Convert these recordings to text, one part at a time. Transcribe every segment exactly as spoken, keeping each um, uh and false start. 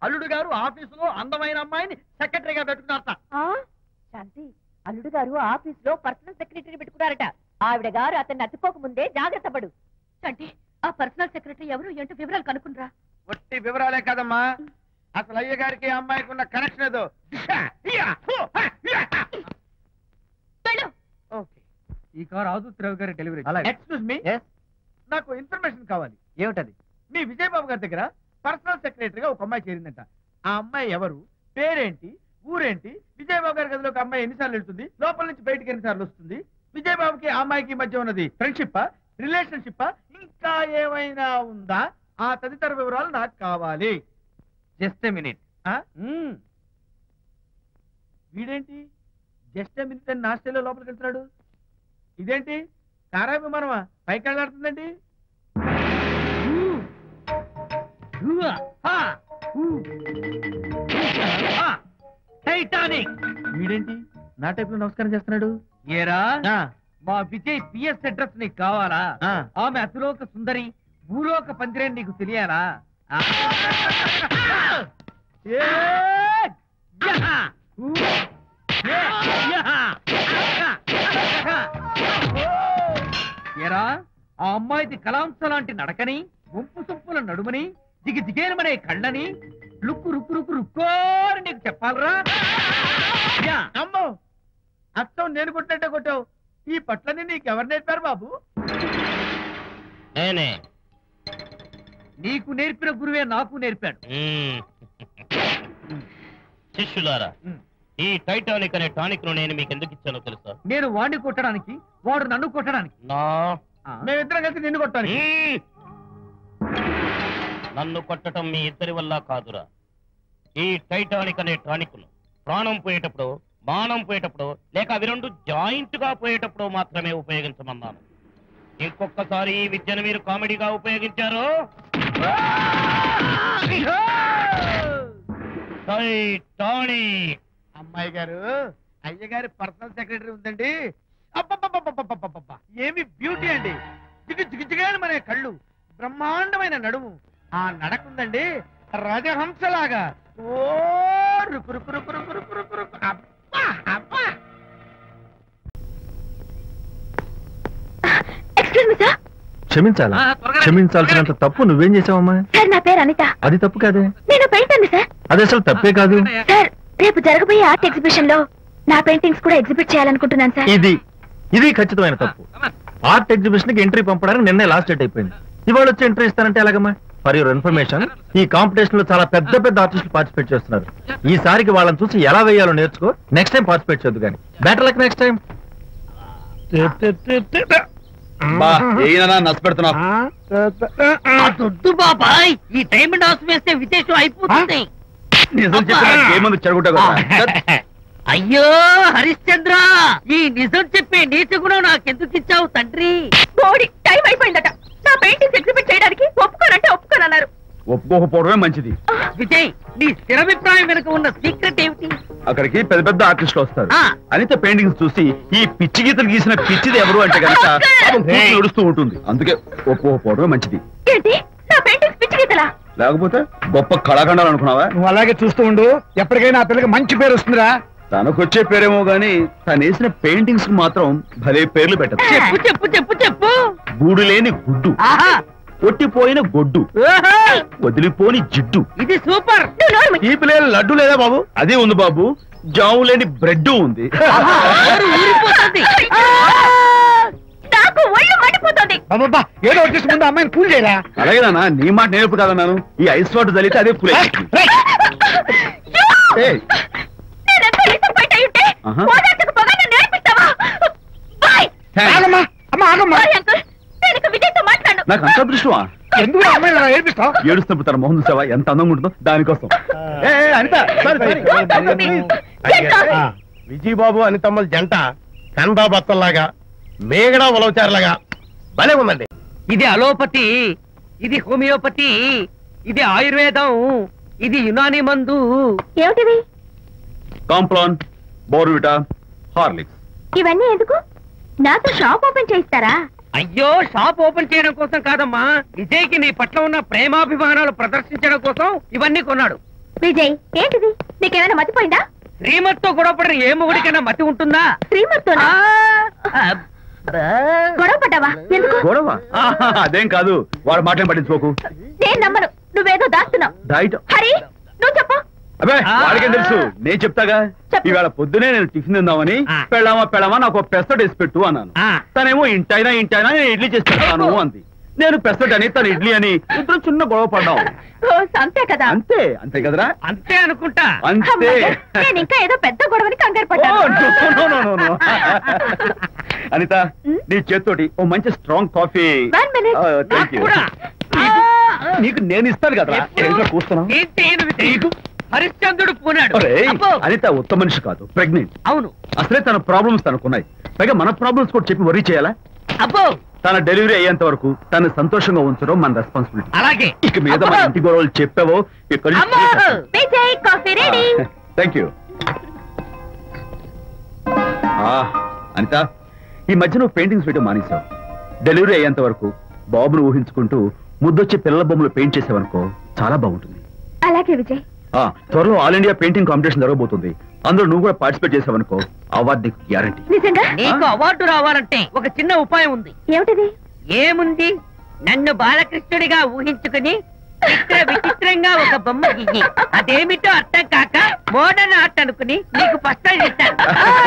అల్లుడు గారు ఆఫీసులో అందమైన అమ్మాయిని సెక్రటరీగా పెట్టుకున్నారట. శాంతి, అల్లుడు గారు ఆఫీసులో పర్సనల్ సెక్రటరీ పెట్టుకున్నారట. ఆవిడ గారు అతన్ని అతుక్కోక ముందే జాగ్రత్త పడు. శాంతి, ఆ పర్సనల్ సెక్రటరీ ఎవరు ఏంటో వివరాలు కనుక్కునరా. ఒట్టి వివరాలే కదమ్మా, అసలు అయ్య గారికి అమ్మాయికి ఉన్న కనెక్షన్ ఏదో. ఈ కార్ ఆదుత్రావు గారి డెలివరీ. ఎక్స్క్యూజ్ మీ, నాకు ఇన్ఫర్మేషన్ కావాలి. ఏమిటది? మీ విజయబాబు గారి దగ్గర పర్సనల్ సెక్రటరీగా ఒక అమ్మాయి చేరిందంట. ఆ అమ్మాయి ఎవరు, పేరేంటి, ఊరేంటి, విజయబాబు గారి గదిలోకి అమ్మాయి ఎన్నిసార్లు వెళ్తుంది, లోపల నుంచి బయటికి ఎన్నిసార్లు వస్తుంది, విజయబాబుకి ఆ అమ్మాయికి మధ్య ఉన్నది ఫ్రెండ్షిప్ రిలేషన్షిప్ ఇంకా ఏమైనా ఉందా, ఆ తదితర వివరాలు నాకు కావాలి. Just minute. వీడేంటి జస్ట్ మినిట్ అని నాస్టేలో లోపలికి వెళ్తున్నాడు? ఇదేంటి కారా విమానమా పైకి వెళ్ళాడుతుందండి? టైటానిక్. వీడేంటి నా టైప్ లో నమస్కారం చేస్తున్నాడు? ఏరా, మా విజయ్ పిఎస్ అడ్రస్ నీకు కావాలా? ఆమె అతిలోక సుందరి, భూలోక పందిరేని నీకు తెలియాలా? ఏరా, ఆ అమ్మాయిది కలాంస లాంటి నడకని, వంపు సొంపుల నడుమని, దిగి దిగేనమనే కళ్ళని, లుక్కు రుక్కు రుక్కు రుక్కోని నీకు చెప్పాలరా? అమ్మో, అత్తం నేను కొట్టినట్టే కొట్టావు. ఈ పట్లని నీకెవరు నేర్పారు బాబు? నేనే. నీకు నేర్పిన గురువే నాకు నేర్పాడు. శిష్యులారా, ఈ టైటానిక్ అనే టానిక్ ను నేను మీకు ఎందుకు ఇచ్చానో తెలుసా? నేను వాడిని కొట్టడానికి, వాడు నన్ను కొట్టడానికి. మేమిద్దరం కలిసి నిన్ను కొట్టాలి. నన్ను కొట్టడం మీ ఇద్దరి వల్ల కాదురా. ఈ టైటానిక్ అనే టానిక్ ను ప్రాణం పోయేటప్పుడు, మానం పోయేటప్పుడు, లేక అవి రెండు జాయింట్ గా పోయేటప్పుడు మాత్రమే ఉపయోగించమన్నాను. ఇంకొకసారి ఈ విద్యను మీరు కామెడీగా ఉపయోగించారు, టైటానిక్. అమ్మాయి గారు, అయ్య గారి పర్సనల్ సెక్రటరీ ఉందండి. అబ్బబ్బబ్బబ్బబ్బబ్బబ్బ, ఏమి బ్యూటీ అండి! జిగు జిగుజిగాని మనే కళ్ళు, బ్రహ్మాండమైన నడుము, ఆ నడకుందండి రజహంసలాగా. ఓ రుకు రుకు రుకు రుకు రుకు రుకు రుకు. అబ్బా అబ్బా. క్షమించాలా? క్షమించాల్సినంత తప్పు నువ్వేం చేసావమ్మా? సార్, నా పేరు అనిత. అది తప్పు కాదే. నేను పెయింటర్ సార్. అది అసలు తప్పే కాదు సార్. రేపు జరగబోయే ఆర్ట్ ఎగ్జిబిషన్ లో నా పెయింటింగ్స్ కూడా ఎగ్జిబిట్ చేయాలనుకుంటున్నాను సార్. ఇది ఇది ఖచ్చితమైన తప్పు. ఆర్ట్ ఎగ్జిబిషన్ కి ఎంట్రీ పంపడానికి నిన్నే లాస్ట్ డేట్ అయిపోయింది. ఇవాళ వచ్చి ఎంట్రీ ఇస్తానంటే ఎలాగమ్మా? ఫర్ యువర్ ఇన్ఫర్మేషన్, ఈ కాంపిటీషన్ లో చాలా పెద్ద పెద్ద ఆర్టిస్టులు పార్టిసిపేట్ చేస్తున్నారు. ఈసారికి వాళ్ళని చూసి ఎలా వేయాలో నేర్చుకో. నెక్స్ట్ టైం పార్టిసిపేట్ చేయొద్దు కానీ. Better luck next time. దొడ్డు బాబాయ్, ఈ డైమండ్ హౌస్ వేస్తే విశేషం అయిపోతుంది. అయ్యో హరిశ్చంద్ర, ఈ నిజం చెప్పే నీచ గుణం నాకెందుకు ఇచ్చావు తండ్రి? బోడి టైం అయిపోయిందట. నా పెయింటింగ్స్ ఎగ్జిబిట్ చేయడానికి ఒప్పుకోనంటే ఒప్పుకోనన్నారు. ఒప్పుకోకపోవడమే మంచిది. విజయ్, నీ స్థిరాభిప్రాయం వెనుక ఉన్న సీక్రెట్ ఏమిటి? అక్కడికి పెద్ద పెద్ద ఆర్టిస్టులు వస్తారు. అనిత పెయింటింగ్స్ చూసి ఈ పిచ్చి గీతలు గీసిన పిచ్చిది ఎవరు అంటే కనుక నడుస్తూ ఉంటుంది. అందుకే ఒప్పుకోకపోవడమే మంచిది. ఏంటి, నా పెయింటింగ్స్ పిచ్చి గీతలా? లేకపోతే గొప్ప కళాఖండాలు అనుకున్నావా? నువ్వు అలాగే చూస్తూ ఉండు, ఎప్పటికైనా ఆ పిల్లకి మంచి పేరు వస్తుందిరా. తనకొచ్చే పేరేమో గాని తను వేసిన పెయింటింగ్స్ మాత్రం భలే పేర్లు పెట్టదు. చెప్పు చెప్పు చెప్పు చెప్పు. గూడు లేని గుడ్డు, కొట్టిపోయిన గొడ్డు, వదిలిపోని జిడ్డు. ఇది సూపర్. తీపి లేని లడ్డు లేదా బాబు? అదే ఉంది బాబు. జాము లేని బ్రెడ్ ఉంది. నాకు ఒళ్ళు మండిపోతుంది. అబ్బబ్బా, ఏదో వచ్చేసి ముందు అమ్మాయిని పూల్ చేయరా. అలాగేనా? నీ మాట నేర్పు కాదన్నాను. ఈ ఐస్ వాటర్ చల్లితే అదే పూలే. నాకు అంత దృష్టమా? ఎందుకు అమ్మాయి ఏడిపిస్తావు? ఏడుస్తున్నప్పుడు తన మొహం చూసావా ఎంత అందంగా ఉంటుందో? దానికోసం. విజయబాబు అనితమ్మల జంట కన్బా బత్తల్లాగా, మేగడ ఉలవచారులాగా భలే ఉందండి. ఇది అలోపతి, ఇది హోమియోపతి, ఇది ఆయుర్వేదం, ఇది యునాని మందు. ఏమిటివి? Complan, Bournvita, Horlicks. ఇవన్నీ ఎందుకు? నాతో షాప్ ఓపెన్ చేయిస్తారా? అయ్యో, షాప్ ఓపెన్ చేయడం కోసం కాదమ్మా, విజయ్కి నీ పట్ల ఉన్న ప్రేమాభిమానాలు ప్రదర్శించడం కోసం ఇవన్నీ కొన్నాడు. విజయ్ ఏంటిది నీకేమైనా మతిపోయిందా? శ్రీమతితో గొడవపడిన ఏ మొగుడికైనా మతి ఉంటుందా? శ్రీమతితో గొడవ పడ్డావా? ఎందుకు? గొడవ అదేం కాదు, వాడు మాటలు పట్టించుకోకు. నేను నమ్మను, నువ్వేదో దాస్తున్నావు. డైట్ హరి నువ్వు చెప్పు. అబ్బే వాడికేం తెలుసు, నేను చెప్తాగా. ఇవాళ పొద్దునే నేను టిఫిన్ తిందామని పెళ్ళామా పెళ్ళామా నాకు పెసరట్ వేసి పెట్టు అన్నాను. తనేమో ఇంటైనా ఇంటైనా నేను ఇడ్లీ చేసి పెడతాను అంది. నేను పెసరట్ అని తను ఇడ్లీ అని ఇద్దరు చిన్న గొడవ పడ్డాం. అంతే కదా? అంతే అంతే కదరా? అంతే అనుకుంటా. అంతే. నేను ఇంకా ఏదో పెద్ద గొడవని కంగారు పడ్డాను. అనిత నీ చేత్తోటి ఓ మంచి స్ట్రాంగ్ కాఫీ. నీకు నేను ఇస్తాను కదా, కూస్తున్నావు. హరిశ్చంద్రుడు పూనాడు. అనిత ఉత్తమ మనిషి కాదు, ప్రెగ్నెంట్. అవును, అసలే తన ప్రాబ్లమ్స్ తనకున్నాయి, పైగా మన ప్రాబ్లమ్స్ కూడా చెప్పి వరీ చేయాలా? అబ్బో తన డెలివరీ అయ్యేంత వరకు తను సంతోషంగా ఉంచడం మన రెస్పాన్సిబిలిటీ. అలాగే ఇక మీద మన ఇంటి గొడవలు చెప్పావో ఇక్కడ. Thank you. అనిత ఈ మధ్య నువ్వు పెయింటింగ్స్ వేయడం మానేశావు. డెలివరీ అయ్యేంత వరకు బాబును ఊహించుకుంటూ ముద్దొచ్చి పిల్లల బొమ్మలు పెయింట్ చేసావనుకో చాలా బాగుంటుంది. అలాగే విజయ్. త్వరలో ఆల్ ఇండియా పెయింటింగ్ కాంపిటీషన్ జరగబోతుంది, అందులో నువ్వు కూడా పార్టిసిపేట్ చేసావనుకో అవార్డు నీకు గ్యారంటీ. నిజంగా? నీకు అవార్డు రావాలంటే ఒక చిన్న ఉపాయం ఉంది. ఏమిటిది? ఏముంది, నన్ను బాలకృష్ణుడిగా ఊహించుకుని చిత్ర విచిత్రంగా ఒక బొమ్మ గీయి అదేమిటో అర్థం కాక మోడర్న్ ఆర్ట్ అనుకుని నీకు ఫస్ట్ ఇస్తాను.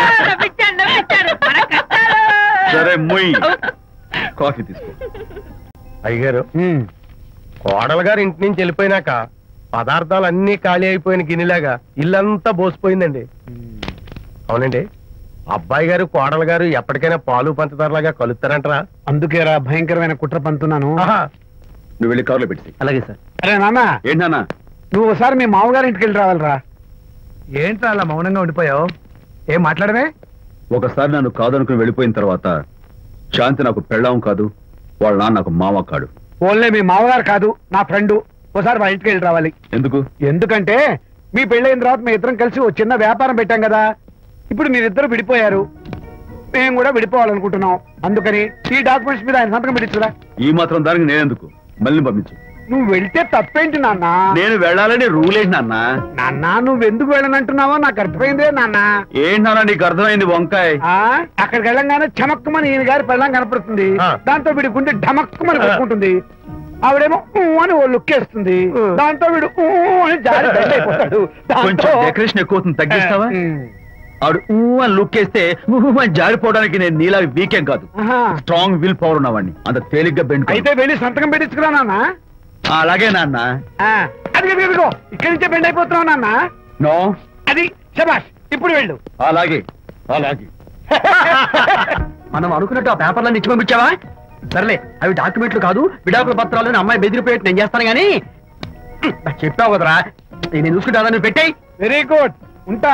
సరే మొయ్ కాఫీ తీసుకో. అయ్యగారు కోడలు గారు ఇంటి నుంచి వెళ్ళిపోయినాక పదార్థాలు అన్ని ఖాళీ అయిపోయిన గిన్నెలాగా ఇల్లంతా బోసిపోయిందండి. అవునండి, అబ్బాయి గారు కోడలు గారు ఎప్పటికైనా పాలు పంచదారలాగా కలుస్తారంటరా? అందుకేరా భయంకరమైన కుట్ర పంతున్నాను. నువ్వు వెళ్ళి కారులో పెట్టి. అలాగే సార్. అరే నాన్న, ఏంటి నాన్న? నువ్వు ఒకసారి మీ మామగారి ఇంటికి వెళ్ళి రావాలరా. ఏంట్రా అలా మౌనంగా ఉండిపోయావు? ఏం మాట్లాడమే? ఒకసారి నన్ను కాదనుకుని వెళ్ళిపోయిన తర్వాత శాంతి నాకు పెళ్ళాం కాదు, వాళ్ళ నాన్న నాకు మామ కాడు. ఓన్లే మీ మామగారు కాదు, నా ఫ్రెండ్. ఒకసారి మా ఇంటికి వెళ్ళి రావాలి. ఎందుకు? ఎందుకంటే మీ పెళ్ళైన తర్వాత మీ ఇద్దరం కలిసి ఓ చిన్న వ్యాపారం పెట్టాం కదా. ఇప్పుడు మీరిద్దరు విడిపోయారు, మేము కూడా విడిపోవాలనుకుంటున్నాం. అందుకని ఈ డాక్యుమెంట్స్ మీద ఆయన సంతకం పెట్టించురా. ఈ మాత్రం దానికి నేనెందుకు, మళ్ళీ పంపించు. నువ్వు వెళ్తే తప్పేంటి నాన్న? నేను వెళ్ళాలని రూల్ ఏంటి నాన్న? నాన్న నువ్వు ఎందుకు వెళ్ళనంటున్నావో నాకు అర్థమైందే నాన్న. ఏంటి నాన్న నీకు అర్థమైంది వంకాయ? అక్కడికి వెళ్ళంగానే చమక్కుమని ఈయన గారి పెళ్ళం కనపడుతుంది, దాంతో వీడి గుండె ఢమక్కుమని కొట్టుకుంటుంది. ఆవిడేమో అని ఓ లుక్ వేస్తుంది, దాంతో వీడు అని జారి బెడ్ అయిపోతాడు. కొంచెం డెకరేషన్ ఎక్కువ అవుతుంది, తగ్గిస్తావా? ఆవిడ ఊ అని లుక్ వేస్తే అని జారిపోవడానికి నేను నీలా వీకేం కాదు, స్ట్రాంగ్ విల్ పవర్ ఉన్నవాడిని. అంత తేలిగ్గా బెండ్. అయితే వెళ్ళి సంతకం పెట్టించుకురా నాన్న. అలాగే నాన్న. అది ఇక్కడి నుంచే బెండ్ అయిపోతున్నావు నాన్న. నో అది శబాష్, ఇప్పుడు వెళ్ళు. అలాగే అలాగే. మనం అనుకున్నట్టు ఆ పేపర్లను ఇచ్చి పంపించావా? సర్లే, అవి డాక్యుమెంట్లు కాదు, విడాకుల పత్రాలు. అమ్మాయి బెదిరిపోయేట్టు నేను చేస్తాను గానీ చెప్పావు కదరా, నేను చూసుకుంటా. నువ్వు పెట్టాయి. వెరీ గుడ్, ఉంటా.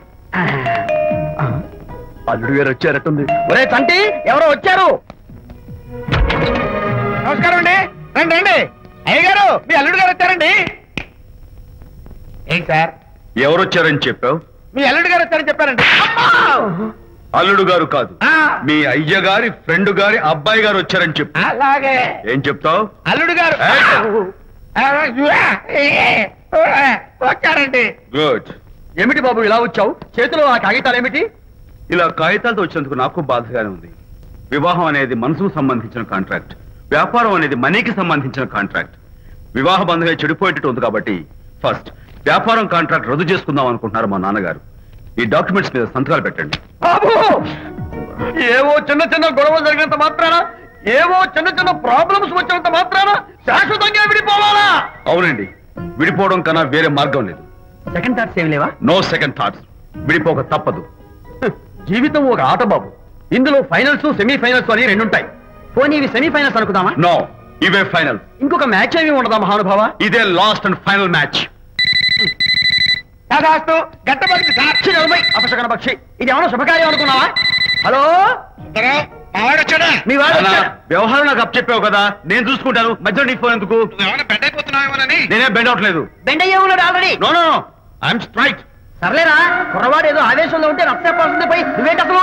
అల్లుడు గారు వచ్చారట్టుంది. ఒరే తంటి, ఎవరో వచ్చారు. నమస్కారం అండి. రండి రండి. అయ్య గారు, మీ అల్లుడు గారు వచ్చారండి. ఏం సార్? ఎవరు వచ్చారని చెప్పావు? మీ అల్లుడు గారు వచ్చారని చెప్పారండి. అల్లుడు గారు కాదు, మీ అయ్య గారి ఫ్రెండ్ గారి అబ్బాయి గారు వచ్చారని చెప్పు. అలాగే. ఏం చెప్తావు? అల్లుడు గారు వచ్చారండి. గుడ్. ఏమిటి బాబు ఇలా వచ్చావు? చేతిలో ఆ కాగితాలు ఏమిటి? ఇలా కాగితాలతో వచ్చినందుకు నాకు బాధగానే ఉంది. వివాహం అనేది మనసుకు సంబంధించిన కాంట్రాక్ట్, వ్యాపారం అనేది మనీకి సంబంధించిన కాంట్రాక్ట్. వివాహ బంధంగా చెడిపోయేటట్టు ఉంది కాబట్టి ఫస్ట్ వ్యాపారం కాంట్రాక్ట్ రద్దు చేసుకుందాం అనుకుంటున్నారు మా నాన్నగారు. ఈ డాక్యుమెంట్స్ మీద సంతకాలు పెట్టండి. బాబు, ఏవో చిన్న చిన్న గొడవలు జరిగినంత మాత్రాన, ఏవో చిన్న చిన్న ప్రాబ్లమ్స్ వచ్చినంత మాత్రాన శాశ్వతంగా విడిపోవాలా? అవునండి, విడిపోవడం కన్నా వేరే మార్గం లేదు. సెకండ్ థాట్స్ ఏమి లేవా? No second thoughts. విడిపోక తప్పదు. జీవితం ఒక ఆట బాబు, ఇందులో ఫైనల్స్ సెమీఫైనల్స్ అని రెండు ఉంటాయి. పోనీ ఇవి సెమీఫైనల్స్ అనుకుందామా? నో, ఇవే ఫైనల్. ఇంకొక మ్యాచ్ ఏమి ఉండదా మహానుభావ? ఇదే లాస్ట్ అండ్ ఫైనల్ మ్యాచ్. సాక్షి నలభై అపశకన పక్షి, ఇది ఏమన్నా శుభకార్యం అనుకున్నావా? హలో, మీ వాడు వ్యవహారం నాకు అప్ చెప్పావు కదా, నేను చూసుకుంటాను. మధ్యలో నీ ఫోన్ ఎందుకు? నేనే బెండ్ అవట్లేదు. బెండ్ అయ్యే ఉన్నాడు already. No no no, I'm straight. సర్లేరా, కుర్రవాడు ఏదో ఆవేశంలో ఉంటే రక్త చెప్పాల్సింది పోయి నువ్వేంటి అసలు?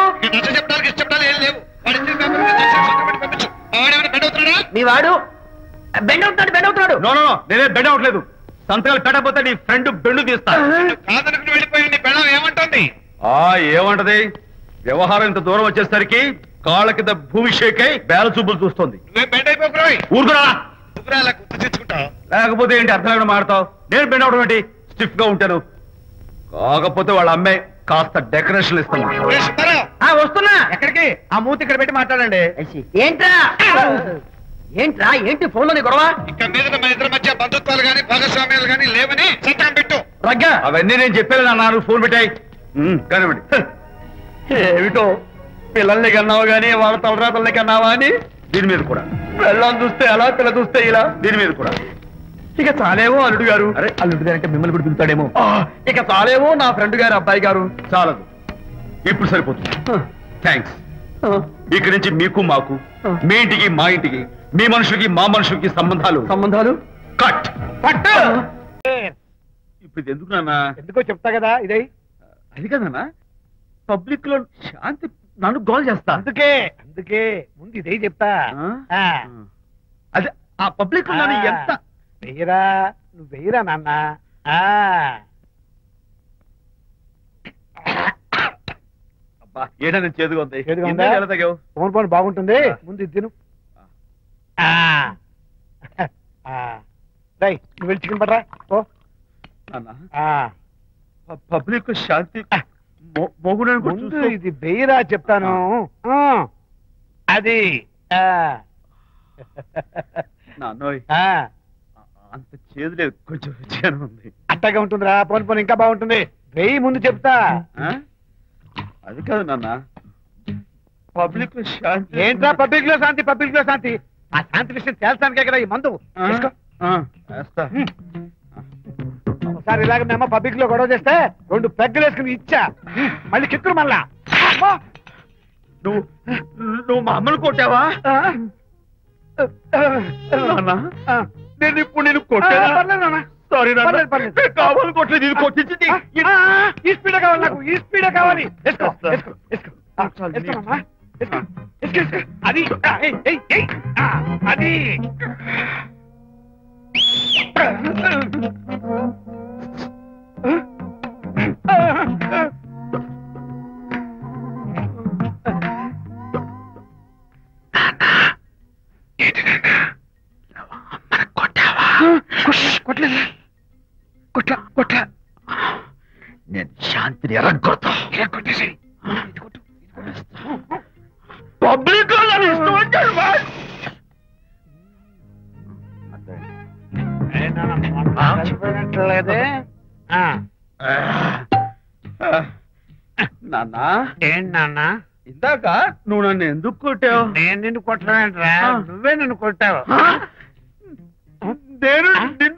మీ వాడు బెండ్ అవుతున్నాడు బెండ్ అవుతున్నాడు. నో నో నో, నేనే బెండ్ అవట్లేదు. సంతకాలు పెట్టకపోతే నీ ఫ్రెండ్ బెండు తీస్తా. కాదనుకుని వెళ్ళిపోయి నీ పెళ్ళం ఏమంటుంది? ఆ ఏమంటది? వ్యవహారం ఇంత దూరం వచ్చేసరికి కాళ్ళ కింద భూమి షేక్ అయి బేల చూపులు చూస్తుంది. నువ్వే బెండ్ అయిపోకురాయి. ఊరుకురా. నువ్వురా అలా గుర్తు తెచ్చుకుంటావు. లేకపోతే ఏంటి అర్థం లేకుండా మాడతావు? నేను బెండ్ అవడం ఏంటి? స్టిఫ్ గా ఉంటాను. కాకపోతే వాళ్ళ అమ్మాయి కాస్త డెకరేషన్ ఇస్తాను. వస్తున్నా. ఎక్కడికి? ఆ మూతి ఇక్కడ పెట్టి మాట్లాడండి. ఏంట్రా ఏంట్రా ఏంటి ఫోన్ లోని గొడవ? ఇక్కడ మీద మన ఇద్దరి మధ్య బంధుత్వాలు గాని భాగస్వామ్యాలు గాని లేవని సంతకం పెట్టు. రగ్గా అవన్నీ నేను చెప్పాను అన్నారు. ఫోన్ పెట్టాయి కానివ్వండి. ఏమిటో పిల్లల్ని కన్నావు గానీ వాళ్ళ తలరాతల్ని కన్నావా అని దీని మీద కూడా. పిల్లల్ని చూస్తే అలా, పిల్ల చూస్తే ఇలా, దీని మీద కూడా. ఇక చాలేమో అల్లుడు గారు. అరే అల్లుడు గారు అంటే మిమ్మల్ని కూడా పిలుతాడేమో. ఇక చాలేమో నా ఫ్రెండ్ గారు అబ్బాయి గారు. చాలదు, ఇప్పుడు సరిపోతుంది. థ్యాంక్స్. ఇక్కడి నుంచి మీకు మాకు, మీ ఇంటికి మా ఇంటికి, మీ మనుషులకి మా మనుషులకి సంబంధాలు సంబంధాలు కట్ కట్. ఇప్పుడు ఇది ఎందుకు నాన్న? ఎందుకో చెప్తా కదా. ఇదే అది కదన్నా, పబ్లిక్ లో శాంతి నన్ను గోల్ చేస్తా. అందుకే అందుకే ముందు ఇదే చెప్తా. అదే ఆ పబ్లిక్ లో నన్ను ఎంత వెయ్యరా, నువ్వు వెయ్యరా నాన్న. ఏడా నేను చేదుగా ఉంది. చేదుగా ఉందా? ఎలా తగ్గావు? ఫోన్ ఫోన్ బాగుంటుంది. ముందు ఇది తిను. రై నువ్వు వెళ్ళి చికెన్ పట్టరా. ఓ పబ్లిక్ శాంతి ముందు ఇది వెయ్యరా చెప్తాను. అది నాన్నోయ్ అంత చేదు లేదు, కొంచెం రుచిగానే ఉంది. అట్టగా ఉంటుందిరా. పోను పోను ఇంకా బాగుంటుంది. వెయ్యి ముందు చెప్తా. అది కాదు నాన్న, పబ్లిక్ లో శాంతి. ఏంట్రా పబ్లిక్ లో శాంతి? పబ్లిక్ లో శాంతి ఆ శాంతి విషయం తేల్చడానికే కదా ఈ మందు. ఒకసారి ఇలాగ మేము పబ్లిక్ లో గొడవ చేస్తే రెండు పెగ్గలు వేసుకుని ఇచ్చా. మళ్ళీ కిక్కురు మళ్ళా. నువ్వు నువ్వు మా అమ్మను కొట్టావా? నేను ఇప్పుడు నేను కొట్టాను. సారీ కావాలి కొట్టలేదు, ఇది కొట్టించింది. ఈ స్పీడ్ కావాలి నాకు, ఈ స్పీడ్ కావాలి. వేసుకో వేసుకో వేసుకో వేసుకోమమ్మా. అది అది కొట్టలేదు. కొట్ల కొట్ల నేను శాంతిని ఎరగొడతా. కొట్టేసి పబ్లిక్ ఇష్టం వచ్చాడు. చనిపోయినట్లేదే నాన్న. ఏంటి నాన్న? ఇందాక నువ్వు నన్ను ఎందుకు కొట్టావు? నేను నిన్ను కొట్టలేంట్రా, నువ్వే నన్ను కొట్టావు. నేను నిన్ను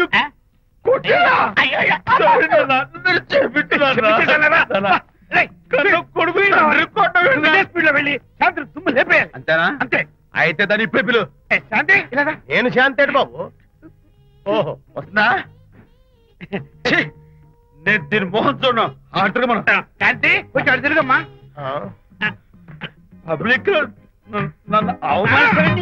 అంతేనా? అంతే. అయితే దాని ఇప్పుడే పిలు. శాంతి నేను శాంతి ఏంటి బాబు? ఓహో వస్తుందా? నేను దీని మోహన్ చూడను. ఆటగా మనం శాంతి కొంచెం అడు తిరుగమ్మా. పబ్లిక్ లో నన్ను అవమానిస్తానండి.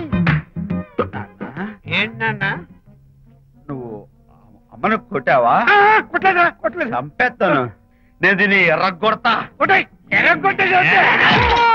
ఏంటన్నా నువ్వు అమ్మను కొట్టావా? కొట్టలేదా? కొట్టలేదు. చంపేస్తాను నేను. దీన్ని ఎర్రగొడతా. కొట్టాయి ఎర్ర కొట్టేసి